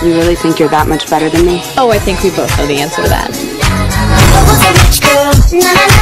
You really think you're that much better than me? Oh, I think we both know the answer to that.